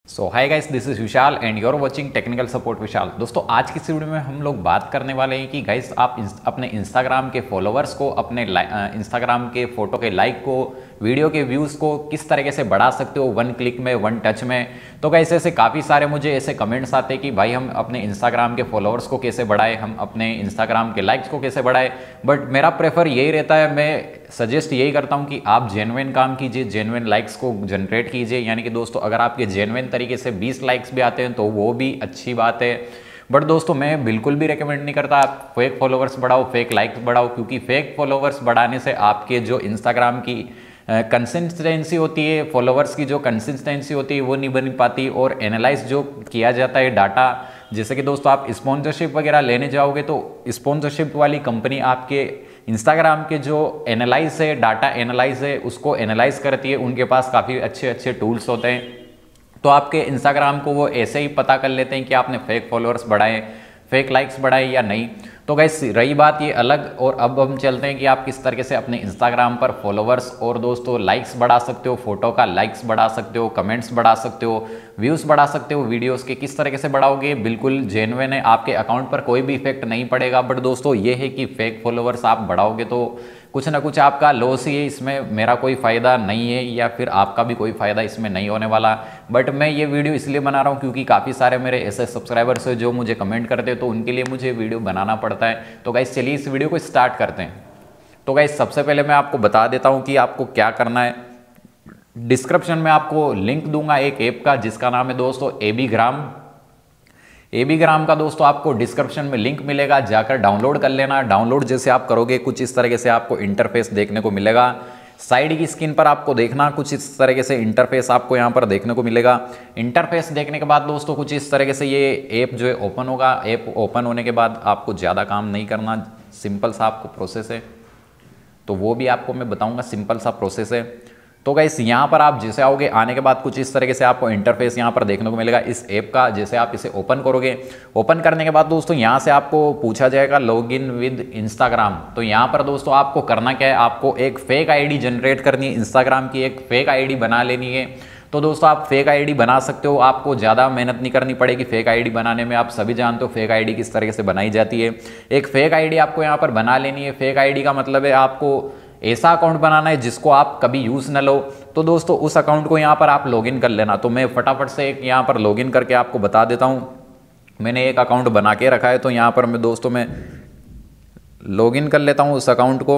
So hi guys, this is Vishal and you are watching technical support Vishal. दोस्तों, आज की इस वीडियो में हम लोग बात करने वाले हैं कि गाइस आप अपने इंस्टाग्राम के फॉलोअर्स को, अपने इंस्टाग्राम के फोटो के लाइक को, वीडियो के व्यूज़ को किस तरीके से बढ़ा सकते हो वन क्लिक में, वन टच में। तो गाइस ऐसे काफ़ी सारे मुझे ऐसे कमेंट्स आते हैं कि भाई हम अपने इंस्टाग्राम के फॉलोअर्स को कैसे बढ़ाएं, हम अपने इंस्टाग्राम के लाइक्स को कैसे बढ़ाएं। बट मेरा प्रेफर यही रहता है, मैं सजेस्ट यही करता हूं कि आप जेन्युइन काम कीजिए, जेन्युइन लाइक्स को जनरेट कीजिए। यानी कि दोस्तों, अगर आपके जेन्युइन तरीके से 20 लाइक्स भी आते हैं तो वो भी अच्छी बात है। बट दोस्तों, मैं बिल्कुल भी रेकमेंड नहीं करता आप फेक फॉलोअर्स बढ़ाओ, फेक लाइक्स बढ़ाओ, क्योंकि फेक फॉलोअर्स बढ़ाने से आपके जो इंस्टाग्राम की कंसिस्टेंसी होती है, फॉलोअर्स की जो कंसिस्टेंसी होती है वो नहीं बन पाती। और एनालाइज जो किया जाता है डाटा, जैसे कि दोस्तों आप स्पॉन्सरशिप वगैरह लेने जाओगे तो स्पॉन्सरशिप वाली कंपनी आपके इंस्टाग्राम के जो एनालाइज है, डाटा एनालाइज है, उसको एनालाइज करती है। उनके पास काफ़ी अच्छे अच्छे टूल्स होते हैं, तो आपके इंस्टाग्राम को वो ऐसे ही पता कर लेते हैं कि आपने फेक फॉलोअर्स बढ़ाए, फेक लाइक्स बढ़ाए या नहीं। तो गाइस रही बात ये अलग, और अब हम चलते हैं कि आप किस तरीके से अपने इंस्टाग्राम पर फॉलोअर्स और दोस्तों लाइक्स बढ़ा सकते हो, फोटो का लाइक्स बढ़ा सकते हो, कमेंट्स बढ़ा सकते हो, व्यूज़ बढ़ा सकते हो। वीडियोस के किस तरीके से बढ़ाओगे, बिल्कुल जेन्युइन है, आपके अकाउंट पर कोई भी इफेक्ट नहीं पड़ेगा। बट दोस्तों ये है कि फेक फॉलोअर्स आप बढ़ाओगे तो कुछ ना कुछ आपका लॉस ही है, इसमें मेरा कोई फ़ायदा नहीं है, या फिर आपका भी कोई फ़ायदा इसमें नहीं होने वाला। बट मैं ये वीडियो इसलिए बना रहा हूँ क्योंकि काफ़ी सारे मेरे ऐसे सब्सक्राइबर्स हैं जो मुझे कमेंट करते हैं, तो उनके लिए मुझे वीडियो बनाना पड़ता है। तो गाइस चलिए इस वीडियो को स्टार्ट करते हैं। तो गाइस सबसे पहले मैं आपको बता देता हूँ कि आपको क्या करना है। डिस्क्रिप्शन में आपको लिंक दूंगा एक ऐप का जिसका नाम है दोस्तों एबीग्राम का। दोस्तों आपको डिस्क्रिप्शन में लिंक मिलेगा, जाकर डाउनलोड कर लेना। डाउनलोड जैसे आप करोगे कुछ इस तरीके से आपको इंटरफेस देखने को मिलेगा। साइड की स्क्रीन पर आपको देखना कुछ इस तरीके से इंटरफेस आपको यहाँ पर देखने को मिलेगा। इंटरफेस देखने के बाद दोस्तों कुछ इस तरीके से ये ऐप जो है ओपन होगा। ऐप ओपन होने के बाद आपको ज़्यादा काम नहीं करना, सिंपल सा आपको प्रोसेस है, तो वो भी आपको मैं बताऊँगा, सिंपल सा प्रोसेस है। तो गाइस यहाँ पर आप जैसे आओगे, आने के बाद कुछ इस तरीके से आपको इंटरफेस यहाँ पर देखने को मिलेगा इस ऐप का। जैसे आप इसे ओपन करोगे, ओपन करने के बाद दोस्तों यहाँ से आपको पूछा जाएगा लॉगिन विद इंस्टाग्राम। तो यहाँ पर दोस्तों आपको करना क्या है, आपको एक फेक आईडी जनरेट करनी है, इंस्टाग्राम की एक फेक आईडी बना लेनी है। तो दोस्तों आप फेक आईडी बना सकते हो, आपको ज़्यादा मेहनत नहीं करनी पड़ेगी फेक आईडी बनाने में। आप सभी जानते हो फेक आईडी किस तरीके से बनाई जाती है। एक फेक आईडी आपको यहाँ पर बना लेनी है। फेक आईडी का मतलब है आपको ऐसा अकाउंट बनाना है जिसको आप कभी यूज़ न लो। तो दोस्तों उस अकाउंट को यहाँ पर आप लॉगिन कर लेना। तो मैं फटाफट से एक यहाँ पर लॉगिन करके आपको बता देता हूँ। मैंने एक अकाउंट बना के रखा है, तो यहाँ पर मैं दोस्तों मैं लॉगिन कर लेता हूँ उस अकाउंट को।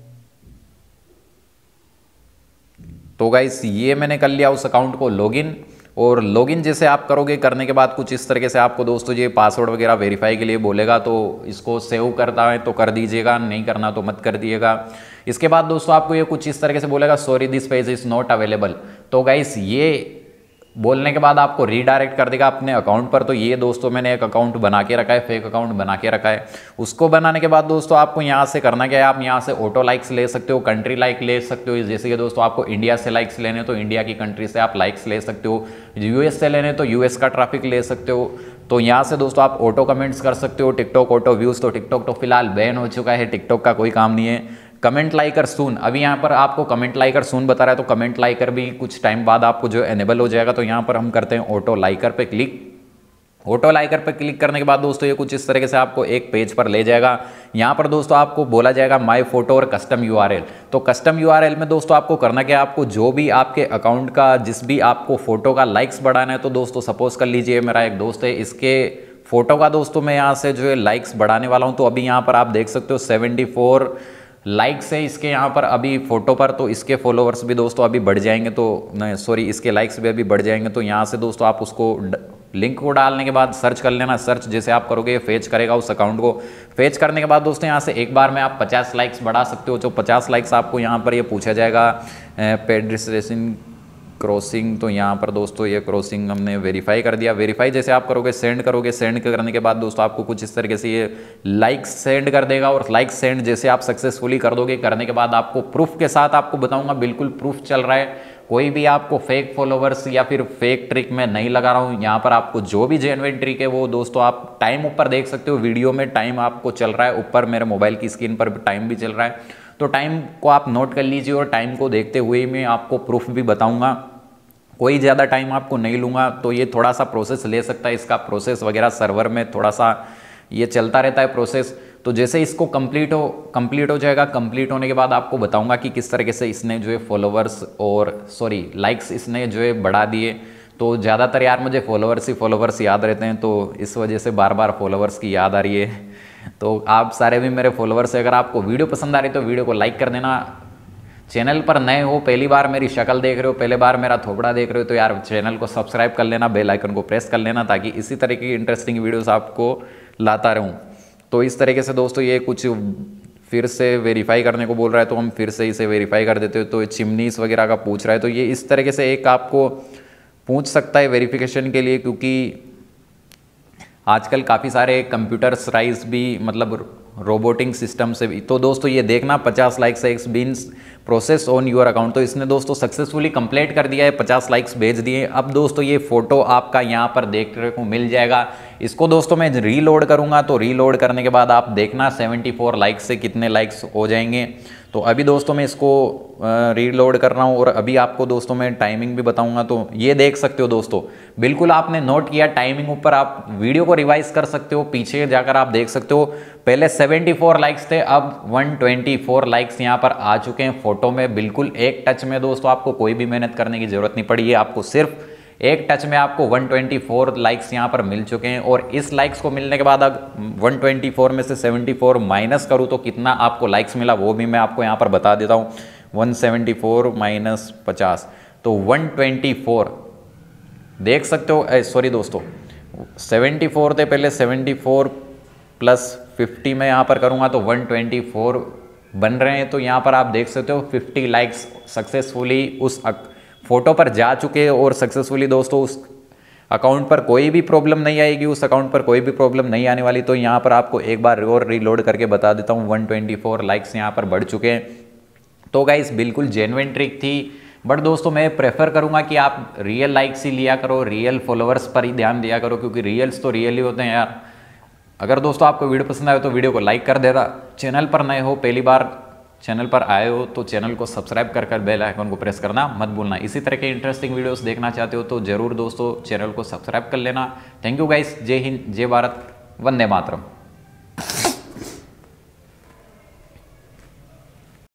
तो गाइस ये मैंने कर लिया उस अकाउंट को लॉगिन। और लॉगिन जैसे आप करोगे, करने के बाद कुछ इस तरीके से आपको दोस्तों ये पासवर्ड वगैरह वेरीफाई के लिए बोलेगा, तो इसको सेव करता है तो कर दीजिएगा, नहीं करना तो मत कर दिएगा। इसके बाद दोस्तों आपको ये कुछ इस तरीके से बोलेगा sorry this page is not available. तो गाइस ये बोलने के बाद आपको रीडायरेक्ट कर देगा अपने अकाउंट पर। तो ये दोस्तों मैंने एक अकाउंट बना के रखा है, फेक अकाउंट बना के रखा है। उसको बनाने के बाद दोस्तों आपको यहाँ से करना क्या है, आप यहाँ से ऑटो लाइक्स ले सकते हो, कंट्री लाइक ले सकते हो। जैसे कि दोस्तों आपको इंडिया से लाइक्स लेने तो इंडिया की कंट्री से आप लाइक्स ले सकते हो, यूएस से लेने तो यूएस का ट्रैफिक ले सकते हो। तो यहाँ से दोस्तों आप ऑटो कमेंट्स कर सकते हो। टिकटॉक ऑटो व्यूज़, तो टिकटॉक तो फिलहाल बैन हो चुका है, टिकटॉक का कोई काम नहीं है। कमेंट लाइकर सून, अभी यहाँ पर आपको कमेंट लाइकर सून बता रहा है, तो कमेंट लाइकर भी कुछ टाइम बाद आपको जो एनेबल हो जाएगा। तो यहाँ पर हम करते हैं ऑटो लाइकर पे क्लिक। ऑटो लाइकर पे क्लिक करने के बाद दोस्तों ये कुछ इस तरीके से आपको एक पेज पर ले जाएगा। यहाँ पर दोस्तों आपको बोला जाएगा माय फोटो और कस्टम यूआरएल। तो कस्टम यूआरएल में दोस्तों आपको करना क्या है, आपको जो भी आपके अकाउंट का, जिस भी आपको फोटो का लाइक्स बढ़ाना है, तो दोस्तों सपोज कर लीजिए मेरा एक दोस्त है, इसके फोटो का दोस्तों मैं यहाँ से जो है लाइक्स बढ़ाने वाला हूँ। तो अभी यहाँ पर आप देख सकते हो 74 लाइक्स है इसके यहाँ पर अभी फोटो पर। तो इसके फॉलोअर्स भी दोस्तों अभी बढ़ जाएंगे, तो नहीं सॉरी, इसके लाइक्स भी अभी बढ़ जाएंगे। तो यहाँ से दोस्तों आप उसको लिंक को डालने के बाद सर्च कर लेना। सर्च जैसे आप करोगे ये फेच करेगा उस अकाउंट को। फेच करने के बाद दोस्तों यहाँ से एक बार में आप 50 लाइक्स बढ़ा सकते हो। जो 50 लाइक्स आपको यहाँ पर ये पूछा जाएगा पेडिस्ट्रेशन क्रॉसिंग, तो यहाँ पर दोस्तों ये क्रॉसिंग हमने वेरीफाई कर दिया। वेरीफाई जैसे आप करोगे, सेंड करोगे, सेंड करने के बाद दोस्तों आपको कुछ इस तरीके से ये लाइक्स सेंड कर देगा। और लाइक्स सेंड जैसे आप सक्सेसफुली कर दोगे, करने के बाद आपको प्रूफ के साथ आपको बताऊंगा, बिल्कुल प्रूफ चल रहा है, कोई भी आपको फेक फॉलोवर्स या फिर फेक ट्रिक में नहीं लगा रहा हूँ। यहाँ पर आपको जो भी जेन्युइन ट्रिक है वो दोस्तों आप टाइम ऊपर देख सकते हो, वीडियो में टाइम आपको चल रहा है, ऊपर मेरे मोबाइल की स्क्रीन पर टाइम भी चल रहा है। तो टाइम को आप नोट कर लीजिए, और टाइम को देखते हुए मैं आपको प्रूफ भी बताऊँगा। कोई ज़्यादा टाइम आपको नहीं लूँगा, तो ये थोड़ा सा प्रोसेस ले सकता है, इसका प्रोसेस वगैरह सर्वर में थोड़ा सा ये चलता रहता है प्रोसेस। तो जैसे इसको कंप्लीट हो जाएगा, कंप्लीट होने के बाद आपको बताऊंगा कि किस तरीके से इसने जो है फॉलोवर्स और लाइक्स इसने जो है बढ़ा दिए। तो ज़्यादातर यार मुझे फॉलोवर्स याद रहते हैं, तो इस वजह से बार बार फॉलोवर्स की याद आ रही है। तो आप सारे भी मेरे फॉलोवर्स हैं, अगर आपको वीडियो पसंद आ रही है तो वीडियो को लाइक कर देना। चैनल पर नए हो, पहली बार मेरी शक्ल देख रहे हो, पहले बार मेरा थोपड़ा देख रहे हो, तो यार चैनल को सब्सक्राइब कर लेना, बेल आइकन को प्रेस कर लेना, ताकि इसी तरह की इंटरेस्टिंग वीडियोस आपको लाता रहूं। तो इस तरीके से दोस्तों ये कुछ फिर से वेरीफाई करने को बोल रहा है, तो हम फिर से इसे वेरीफाई कर देते हो। तो चिमनीस वगैरह का पूछ रहा है, तो ये इस तरीके से एक आपको पूछ सकता है वेरिफिकेशन के लिए, क्योंकि आजकल काफ़ी सारे कंप्यूटराइज भी मतलब रोबोटिंग सिस्टम से भी। तो दोस्तों ये देखना 50 likes has been process on your account, तो इसने दोस्तों सक्सेसफुली कंप्लीट कर दिया है, 50 लाइक्स भेज दिए। अब दोस्तों ये फोटो आपका यहाँ पर देखने को मिल जाएगा। इसको दोस्तों मैं रीलोड करूँगा, तो रीलोड करने के बाद आप देखना 74 लाइक्स से कितने लाइक्स हो जाएंगे। तो अभी दोस्तों मैं इसको रीलोड कर रहा हूँ, और अभी आपको दोस्तों मैं टाइमिंग भी बताऊंगा। तो ये देख सकते हो दोस्तों, बिल्कुल आपने नोट किया टाइमिंग ऊपर, आप वीडियो को रिवाइज कर सकते हो, पीछे जाकर आप देख सकते हो। पहले 74 लाइक्स थे, अब 124 लाइक्स यहाँ पर आ चुके हैं फोटो में, बिल्कुल एक टच में दोस्तों। आपको कोई भी मेहनत करने की जरूरत नहीं पड़ी है, आपको सिर्फ एक टच में आपको 124 लाइक्स यहाँ पर मिल चुके हैं। और इस लाइक्स को मिलने के बाद अब 124 में से 74 माइनस करूँ तो कितना आपको लाइक्स मिला, वो भी मैं आपको यहाँ पर बता देता हूँ। 174 माइनस 50, तो 124 देख सकते हो। सॉरी दोस्तों, 74 थे पहले, 74 प्लस 50 में यहाँ पर करूँगा तो 124 बन रहे हैं। तो यहाँ पर आप देख सकते हो 50 लाइक्स सक्सेसफुली उस फोटो पर जा चुके हैं, और सक्सेसफुली दोस्तों उस अकाउंट पर कोई भी प्रॉब्लम नहीं आएगी, उस अकाउंट पर कोई भी प्रॉब्लम नहीं आने वाली। तो यहाँ पर आपको एक बार और रीलोड करके बता देता हूँ, 124 लाइक्स यहाँ पर बढ़ चुके हैं। तो गाइस बिल्कुल जेन्युइन ट्रिक थी, बट दोस्तों मैं प्रेफर करूँगा कि आप रियल लाइक्स ही लिया करो, रियल फॉलोवर्स पर ही ध्यान दिया करो, क्योंकि रियल्स तो रियल ही होते हैं यार। अगर दोस्तों आपको वीडियो पसंद आए तो वीडियो को लाइक कर देना। चैनल पर नए हो, पहली बार चैनल पर आए हो, तो चैनल को सब्सक्राइब कर बेल आइकन को प्रेस करना मत भूलना। इसी तरह के इंटरेस्टिंग वीडियोस देखना चाहते हो तो जरूर दोस्तों चैनल को सब्सक्राइब कर लेना। थैंक यू गाइस, जय हिंद, जय भारत, वंदे मातरम।